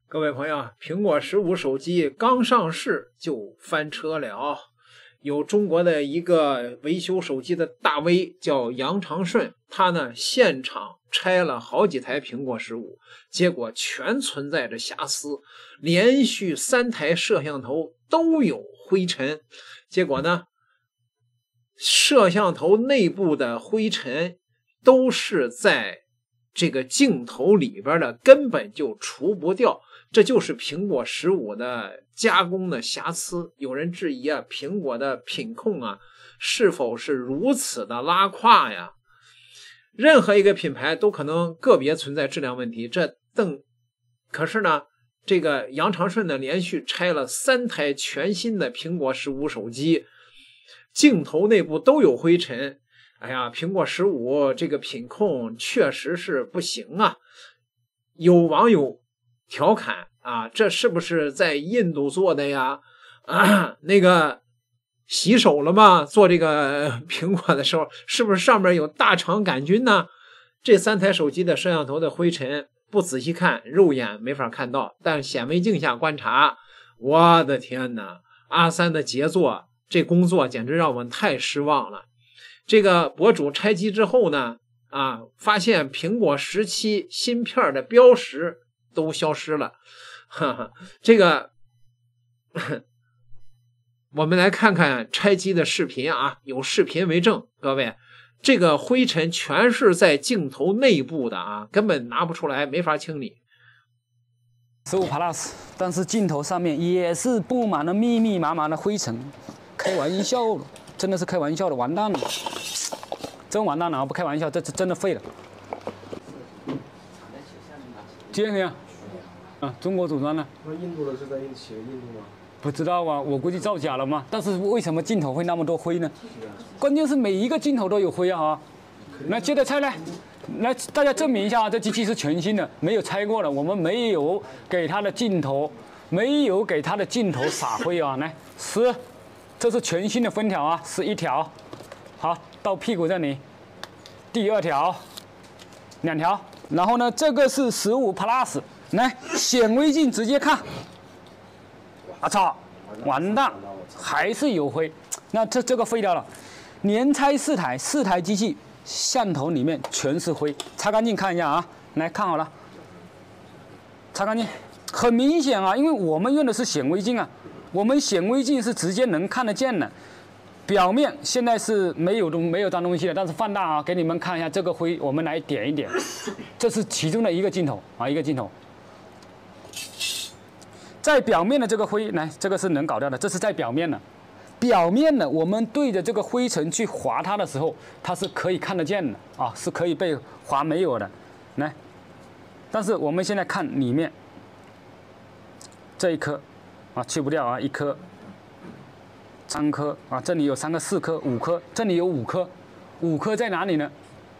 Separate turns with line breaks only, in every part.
各位朋友，苹果15手机刚上市就翻车了。有中国的一个维修手机的大 V 叫杨长顺，他呢现场拆了好几台苹果15，结果全存在着瑕疵，连续3台摄像头都有灰尘。结果呢，摄像头内部的灰尘都是在这个镜头里边的，根本就除不掉。这就是苹果15的加工的瑕疵。有人质疑啊，苹果的品控啊，是否是如此的拉胯呀？任何一个品牌都可能个别存在质量问题，可是呢，这个杨长顺呢，连续拆了3台全新的苹果15手机，镜头内部都有灰尘。哎呀，苹果15这个品控确实是不行啊！有网友调侃啊，这是不是在印度做的呀？那个洗手了吗？做这个苹果的时候，是不是上面有大肠杆菌呢？这3台手机的摄像头的灰尘，不仔细看，肉眼没法看到，但显微镜下观察，我的天哪！阿三的杰作，这工作简直让我们太失望了。这个博主拆机之后呢，发现苹果17芯片的标识都消失了。这个我们来看看拆机的视频啊，有视频为证。各位，这个灰尘全是在镜头内部的啊，根本拿不出来，没法清理。
15 Plus， 但是镜头上面也是布满了密密麻麻的灰尘，开玩笑了，真的是开玩笑的，完蛋了，真完蛋了啊！不开玩笑，这真的废了。今天中国组装的。
那印度的是在写印度吗？
不知道啊，我估计造假了嘛。但是为什么镜头会那么多灰呢？关键是每一个镜头都有灰啊！来，接着拆来，大家证明一下啊，这机器是全新的，没有拆过的，我们没有给它的镜头撒灰啊。来，10，这是全新的封条啊，11条。好，到屁股这里，第2条，2条。然后呢，这个是15 Plus。来，显微镜直接看，操，完蛋，还是有灰。那这个废掉了。连拆4台机器，像头里面全是灰，擦干净看一下啊。来看好了，擦干净，很明显啊，因为我们用的是显微镜啊，我们显微镜是直接能看得见的。表面现在是没有脏东西的，但是放大啊，给你们看一下这个灰，我们来点一点，这是其中的一个镜头啊，一个镜头。在表面的这个灰，来，这个是能搞掉的，这是在表面的。表面的，我们对着这个灰尘去划它的时候，它是可以看得见的啊，是可以被划没有的。来，但是我们现在看里面这一颗啊，去不掉啊，1颗、3颗啊，这里有3颗、4颗、5颗，这里有5颗，5颗在哪里呢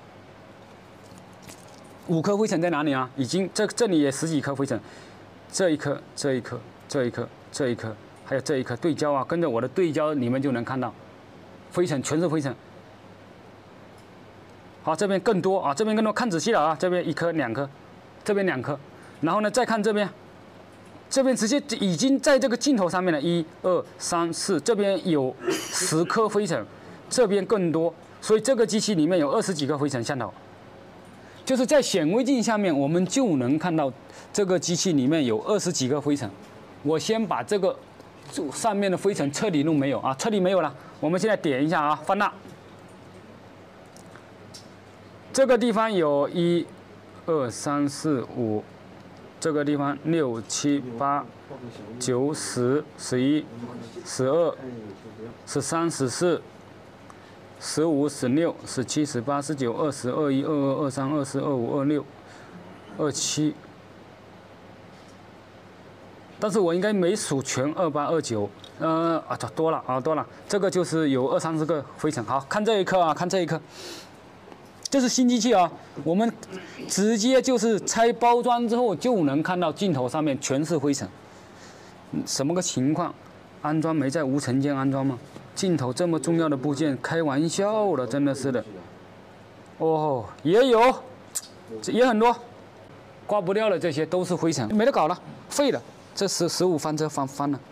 ？5颗灰尘在哪里啊？已经这里也10几颗灰尘。这一颗，这一颗，这一颗，这一颗，还有这一颗对焦啊，跟着我的对焦，你们就能看到，灰尘全是灰尘。好，这边更多啊，这边更多，看仔细了啊，这边1颗、2颗，这边2颗，然后呢再看这边，这边直接已经在这个镜头上面了，1、2、3、4，这边有10颗灰尘，这边更多，所以这个机器里面有20几颗灰尘像头。就是在显微镜下面，我们就能看到这个机器里面有20几个灰尘。我先把这个上面的灰尘彻底弄没有啊，彻底没有了。我们现在点一下啊，放大。这个地方有1、2、3、4、5，这个地方6、7、8、9、10、11、12、13、14。15、16、17、18、19、20、21、22、23、24、25、26、27，但是我应该没数全28、29，多了啊，多了。这个就是有20、30个灰尘。好看这一颗啊，看这一颗，这是新机器啊，我们直接就是拆包装之后就能看到镜头上面全是灰尘。什么个情况？安装没在无尘间安装吗？镜头这么重要的部件，开玩笑了，真的是的。哦，也有，也很多。 刮不掉了，这些都是灰尘，没得搞了，废了。这是15翻车翻了。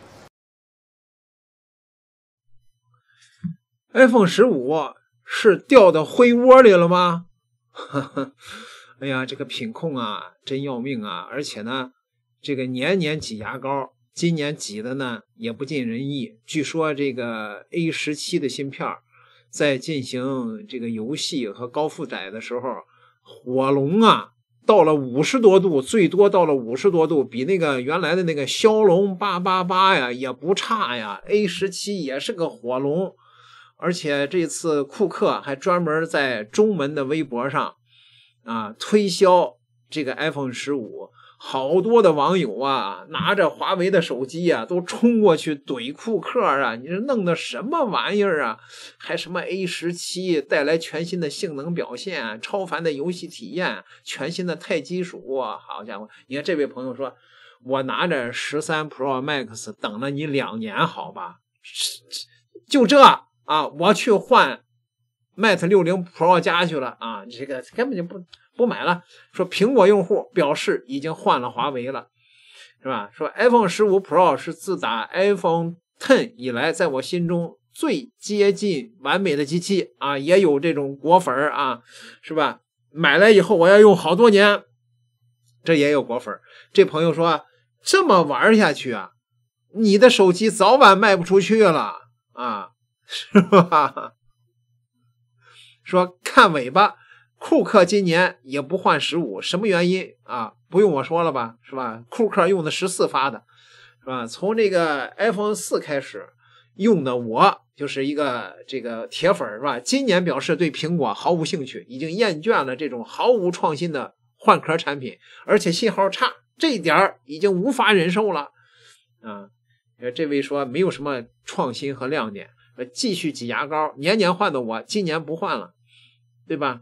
iPhone 15是掉到灰窝里了吗？哎呀，这个品控啊，真要命啊！而且呢，这个年年挤牙膏，今年挤的呢也不尽人意。据说这个 A17的芯片在进行这个游戏和高负载的时候，火龙啊到了50多度，最多到了50多度，比那个原来的那个骁龙888呀也不差呀。A17也是个火龙，而且这次库克还专门在中文的微博上推销这个 iPhone 15，好多的网友啊拿着华为的手机啊都冲过去怼库克啊，你这弄的什么玩意儿啊？还什么 A17 带来全新的性能表现，超凡的游戏体验，全新的钛金属啊，好家伙！你看这位朋友说，我拿着13 Pro Max 等了你2年，好吧？就这啊，我去换 Mate 60 Pro 加去了啊，这个根本就不买了。说苹果用户表示已经换了华为了，是吧？说 iPhone 15 Pro 是自打 iPhone X 以来，在我心中最接近完美的机器啊，也有这种果粉啊，是吧？买来以后我要用好多年，这也有果粉。这朋友说，这么玩下去啊，你的手机早晚卖不出去了啊，是吧？说看尾巴，库克今年也不换15，什么原因啊？不用我说了吧，是吧？库克用的14发的，是吧？从这个 iPhone 4开始用的我就是一个这个铁粉，是吧？今年表示对苹果毫无兴趣，已经厌倦了这种毫无创新的换壳产品，而且信号差，这一点已经无法忍受了啊！这位说没有什么创新和亮点，继续挤牙膏，年年换的我今年不换了，对吧？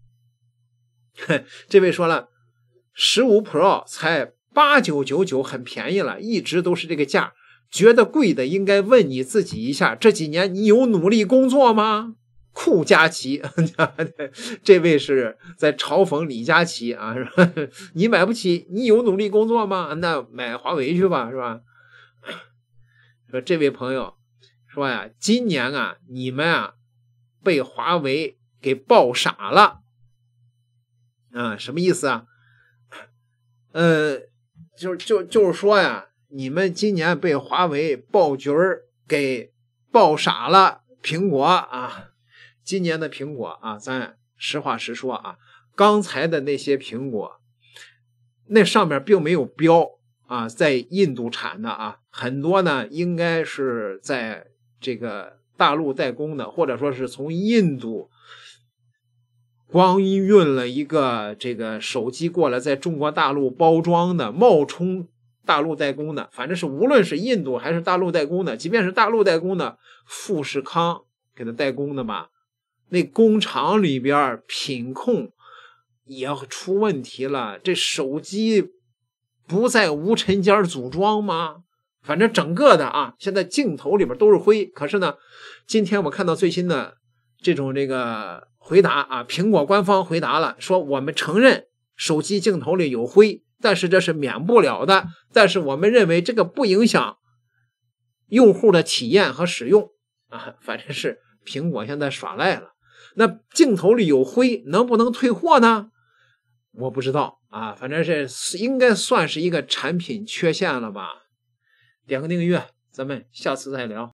这位说了，15 Pro 才8999，很便宜了，一直都是这个价，觉得贵的应该问你自己一下，这几年你有努力工作吗？酷佳琪这位是在嘲讽李佳琦啊，是吧？你买不起，你有努力工作吗？那买华为去吧，是吧？说这位朋友说呀，今年啊你们啊被华为给爆傻了啊，什么意思啊？就是说呀，你们今年被华为爆局儿给爆傻了。苹果啊，今年的苹果啊，咱实话实说啊，刚才的那些苹果，那上面并没有标啊，在印度产的啊，很多呢应该是在这个大陆代工的，或者说是从印度光运了一个这个手机过来，在中国大陆包装的，冒充大陆代工的，反正是无论是印度还是大陆代工的，即便是大陆代工的，富士康给他代工的吧，那工厂里边品控也出问题了，这手机不在无尘间组装吗？反正整个的啊，现在镜头里边都是灰。可是呢，今天我看到最新的这个回答啊，苹果官方回答了，说我们承认手机镜头里有灰，但是这是免不了的，但是我们认为这个不影响用户的体验和使用啊，反正是苹果现在耍赖了。那镜头里有灰能不能退货呢？我不知道啊，反正是应该算是一个产品缺陷了吧。点个订阅，咱们下次再聊。